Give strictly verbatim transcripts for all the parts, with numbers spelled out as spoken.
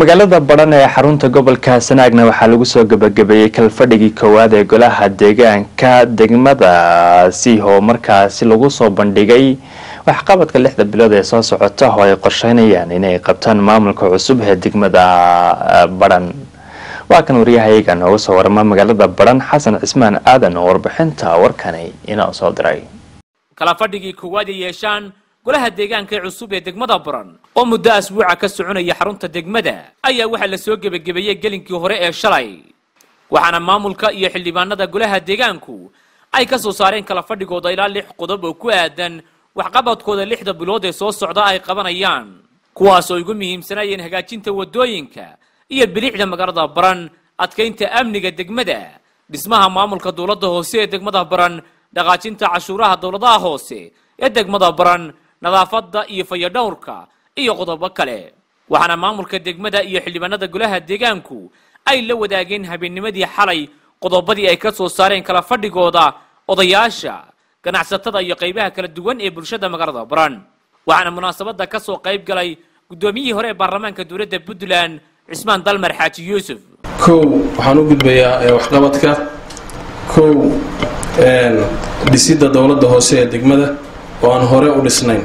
magaalada Badhan ee xarunta gobolka Sanaagna waxaa lagu soo gabagabeeyay kalfadhigii koowaad ee golaha deegaanka degmadaasi oo markaasi lagu soo bandhigay waxqabadka lixda bilood ee soo socota oo ay qorsheynayaan inay qabtaan maamulka cusub ee degmada Badhan. waa kan wariyahayga nooga soo warama magaalada Badhan Xasan Cismaan Aadan oo warbixinta warkani inoo soo diray. kalfadhigii koowaad ee yeeshaan golaha deegaanka cusub ee degmada Badhan oo muddo asbuuca ka soconaya xarunta degmada ayaa waxa la soo gabagabeeyay gelinkii hore ee shalay waxaana maamulka iyo xildhibaanada golaha deegaanku ay ka soo saareen kala fadhigooda ilaa lix qodob oo ku aadan waxqabadkooda lixda bilood ee soo socda ay qabanayaan kuwaas oo ugu muhiimsanayeen hagaajinta wadooyinka iyo bilicda magaalada Badhan adkeynta amniga degmada dhismaha maamulka dawladda hoose ee degmada Badhan dhaqaajinta cashuuraha dawladaha hoose ee degmada Badhan nadaafadda iyo fayadhowrka iyo qodobo kale waxaana maamulka degmada iyo xildhibaanada golaha deegaanku ay la wadaageen habeennimadii xalay qodobadii ay ka soo saareen kala fadhigooda odayaasha ganacsatada iyo qaybaha kala duwan ee bulshada magaalada Badhan waxaana munaasabada ka soo qayb galay gudoomiyihii hore ee baarlamaanka dawladda Puntland Cismaan Dalmar Xaaji Yuusuf. kow waxaan u gudbayaa waxqabadka kow een dhisida dawladda hoose ee degmada oo aan hore u dhisnayn.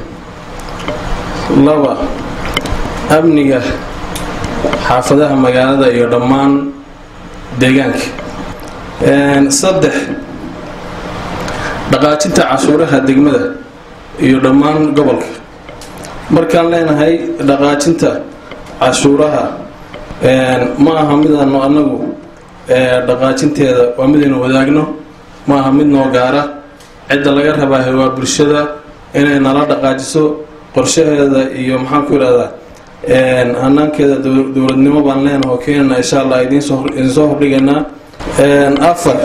laba amniga xaafadaha magaalada iyo dhammaan deegaanka. een saddex dhaqaajinta cashuuraha degmada iyo dhammaan gobolka. markaan leenahay dhaqaajinta cashuuraha een ma aha midaan anagu ee dhaqaajinteeda waa midaynu wadaagno ma aha mid noo gaara cidda laga rabaa waa bulshada inay nala dhaqaajiso qorshaheeda iyo maxaan ku yiraahdaa een hanaankeeda dawladnimo baan leenahay oo keenana insha Allah idin soo idin soo hordhiganaa. een afar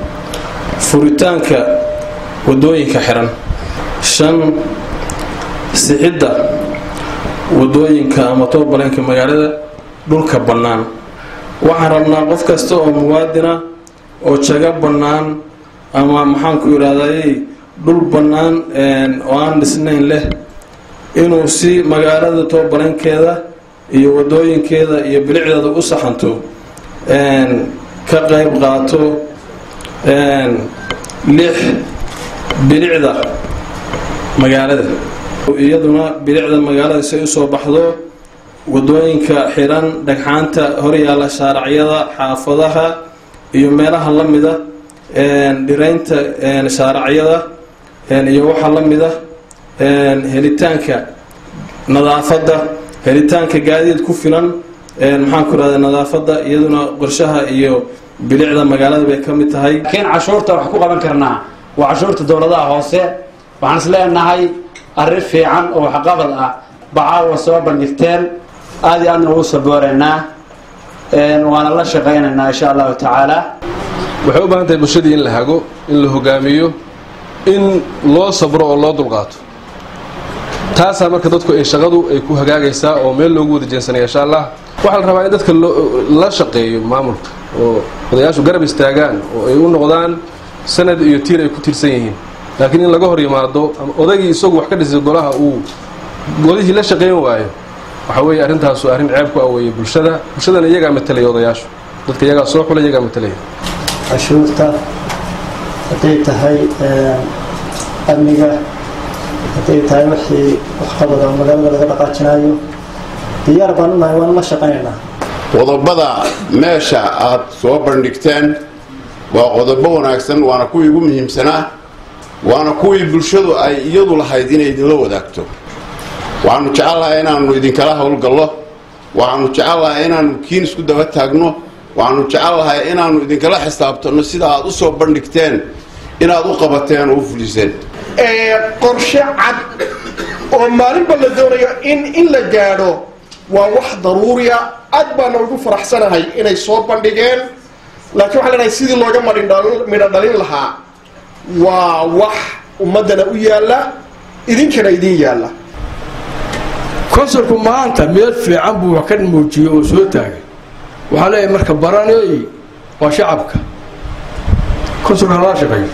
furitaanka wadooyinka xiran. shan sixidda wadooyinka ama toobalanka magaalada dhulka bannaan. waxaan rabnaa qof kasta oo muwaadina oo jaga bannaan ama maxaan ku yiraahdaa dhul bannaan een oo aan dhisnayn leh inuu si magaalada toobalankeeda iyo wadooyinkeeda iyo bilicdeeda u saxanto een ka qayb qaato. een lix bilicda magaalada iyaduna bilicda magaalada si ay u soo baxdo wadooyinka xiran dhagxaanta hor yaala shaaracyada xaafadaha iyo meelaha la mida een dhireynta een shaaracyada een iyo waxa la mida een helitaanka nadaafadda helitaanka gaadiid ku filan een maxaan ku raadin nadaafadda iyaduna qorshaha iyo bilicda magaalada bay ka mid tahay. keen cashuurta wax ku qaban karnaa waa cashuurta dawladaha hoose waxaan isleenahay arrin fiican oo waxqabad ah bacaawa soo bandhigteen aad iyo aadna ugu sabooreynaa een waana la shaqaynaynaa insha allahu tacaala. waxay u baahan tahay bulshadii in la hago in la hogaamiyo in loo sabro oo loo dulqaato taasaa marka dadku ay shaqadu ay ku hagaagaysaa oo meel loogu wada jeensanaya insha Allah. waxaa la rabaa in dadka la shaqeeyo maamulka oo odayaashu garab istaagaan oo ay u noqdaan sanad iyo tiir ay ku tirsan yihiin laakiin in laga hor yimaado odaygii isagu wax ka dhisay golaha uu golihii la shaqeyn waayo waxa weeye arrintaas waa arrin ceeb ku aweeyay bulshada bulshadana iyaga matalay odayaashu dadka iyaga soo xulay iyaga matalay. cashuurta haday tahay amniga haday tahay wixii waxqabad oo magaalada laga dhaqaajinayo diyaar baan u nahay waan la shaqeynaynaa. qodobada meesha aad soo bandhigteen waa qodobo wanaagsan waana kuwii ugu muhiimsanaa waana kuwii bulshadu ay iyadu lahayd inay idinla wadaagto. waxaanu jecelahay inaanu idinkala howlgallo waxaanu jecelahay inaanu kiin isku daba taagno waxaanu jecelahay inaanu idinkala xisaabtano sida aad u soo bandhigteen inaad u qabateen oo u fuliseen. ee qorshe cad oo maalinba la doonayo in in la gaadho waa wax daruuriya aad baan ugu faraxsanahay inay soo bandhigeen laakiin waxaan leenahay sidii looga midho dhalin lahaa waa wax ummadana u yaala idinkana idin yaala. konsulku maanta meel fiican buu wax ka muujiyay oo soo taagay waxaa leeyahay marka baranay waa shacabka konsulka la shaqeeyo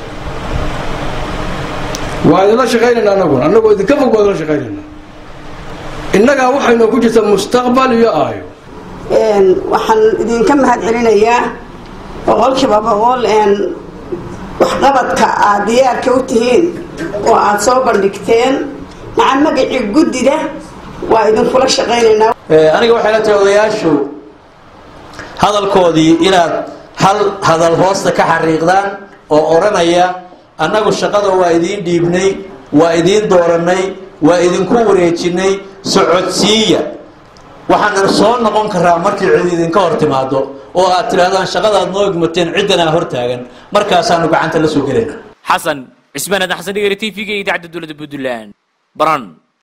waa idinla shaqeynayna anaguna anagoo idinka fog baan la shaqeynayna innaga waxaynu ku jirta mustaqbal iyo aayo waxaan idinka mahad celinayaa boqolkiiba boqol waxqabadka aad diyaarka u tihiin oo aad soo bandhigteen maca magacii guddida waa idinkula shaqaynaynaa aniga waxay la tahay odayaashu hadalkoodii inaad hal hadal hoosta ka xariiqdaan oo odhanaya annagu shaqada waa idiin dhiibnay waa idiin dooranay waa idinku wareejinay socodsiiya waxaanan soo noqon karaa markii cid idinka hor timaado oo aad tidhaahdaan shaqadaad noo igmateen ciddanaa hor taagan markaasaanu gacanta la soo gelayna xasan cismaan aadan xasan dhigari t v-ga idaacadda dowladda puntland baran